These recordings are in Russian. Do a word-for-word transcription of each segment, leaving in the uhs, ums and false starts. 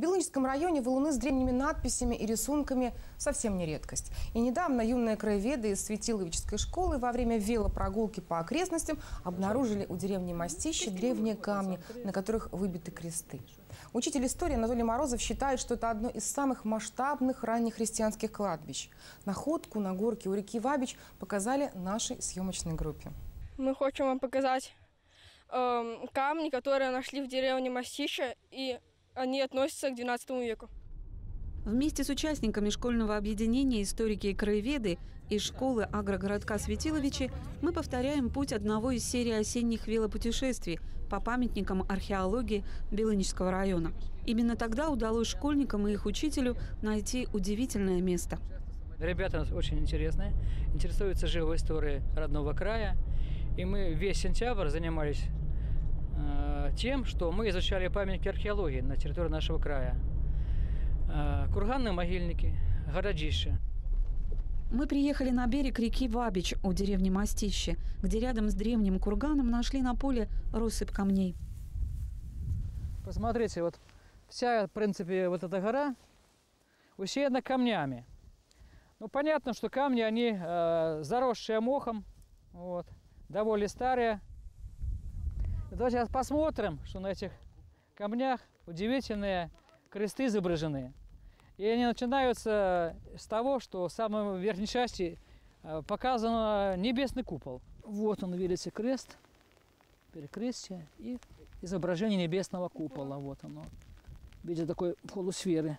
Белыническом районе валуны с древними надписями и рисунками совсем не редкость. И недавно юные краеведы из Светиловической школы во время велопрогулки по окрестностям обнаружили у деревни Мостище древние камни, на которых выбиты кресты. Учитель истории Анатолий Морозов считает, что это одно из самых масштабных ранних христианских кладбищ. Находку на горке у реки Вабич показали нашей съемочной группе. Мы хотим вам показать э, камни, которые нашли в деревне Мостище, и они относятся к двенадцатому веку. Вместе с участниками школьного объединения «Историки и краеведы» из школы агрогородка Светиловичи мы повторяем путь одного из серии осенних велопутешествий по памятникам археологии Белынического района. Именно тогда удалось школьникам и их учителю найти удивительное место. Ребята очень интересные, интересуются живой историей родного края. И мы весь сентябрь занимались э, тем, что мы изучали памятники археологии на территории нашего края. Э, курганные могильники, городища. Мы приехали на берег реки Вабич у деревни Мостище, где рядом с древним курганом нашли на поле россыпь камней. Посмотрите, вот вся, в принципе, вот эта гора усеяна камнями. Ну, понятно, что камни, они э, заросшие мохом, вот, довольно старые. Давайте сейчас посмотрим, что на этих камнях удивительные кресты изображены. И они начинаются с того, что в самой верхней части э, показан небесный купол. Вот он, видите, крест, перекрестие и изображение небесного купола. Вот оно, в виде такой полусферы.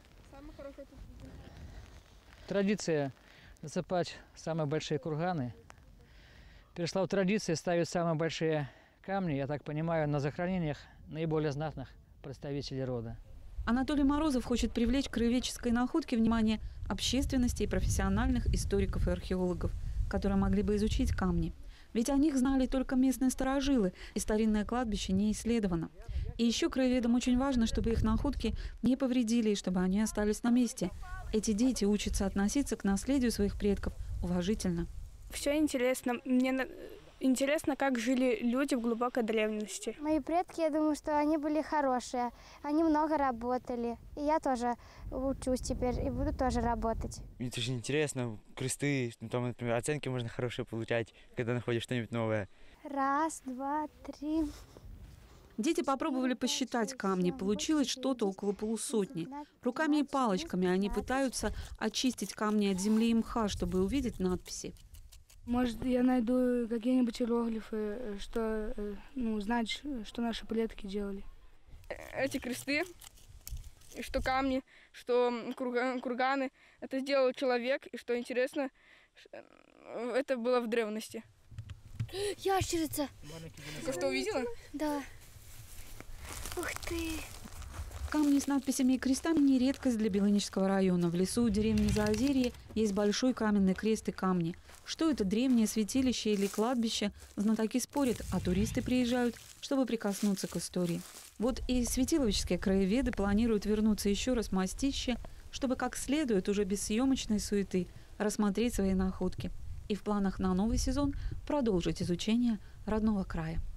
Традиция засыпать самые большие курганы перешла в традицию ставить самые большие камни, я так понимаю, на захоронениях наиболее знатных представителей рода. Анатолий Морозов хочет привлечь к краеведческой находке внимание общественности и профессиональных историков и археологов, которые могли бы изучить камни. Ведь о них знали только местные старожилы, и старинное кладбище не исследовано. И еще краеведам очень важно, чтобы их находки не повредили, и чтобы они остались на месте. Эти дети учатся относиться к наследию своих предков уважительно. Все интересно. Мне интересно, как жили люди в глубокой древности. Мои предки, я думаю, что они были хорошие. Они много работали. И я тоже учусь теперь и буду тоже работать. Это очень интересно. Кресты, там, например, оценки можно хорошие получать, когда находишь что-нибудь новое. Раз, два, три. Дети попробовали посчитать камни. Получилось что-то около полусотни. Руками и палочками они пытаются очистить камни от земли и мха, чтобы увидеть надписи. Может, я найду какие-нибудь иероглифы, что, ну, знать, что наши предки делали. Эти кресты, что камни, что курганы, это сделал человек, и что интересно, это было в древности. Ящерица! Ты что, увидела? Да. Ух ты! Камни с надписями и крестами не редкость для Белынического района. В лесу у деревни Заозерье есть большой каменный крест и камни. Что это, древнее святилище или кладбище, знатоки спорят, а туристы приезжают, чтобы прикоснуться к истории. Вот и светиловические краеведы планируют вернуться еще раз в Мостище, чтобы как следует, уже без съемочной суеты, рассмотреть свои находки. И в планах на новый сезон продолжить изучение родного края.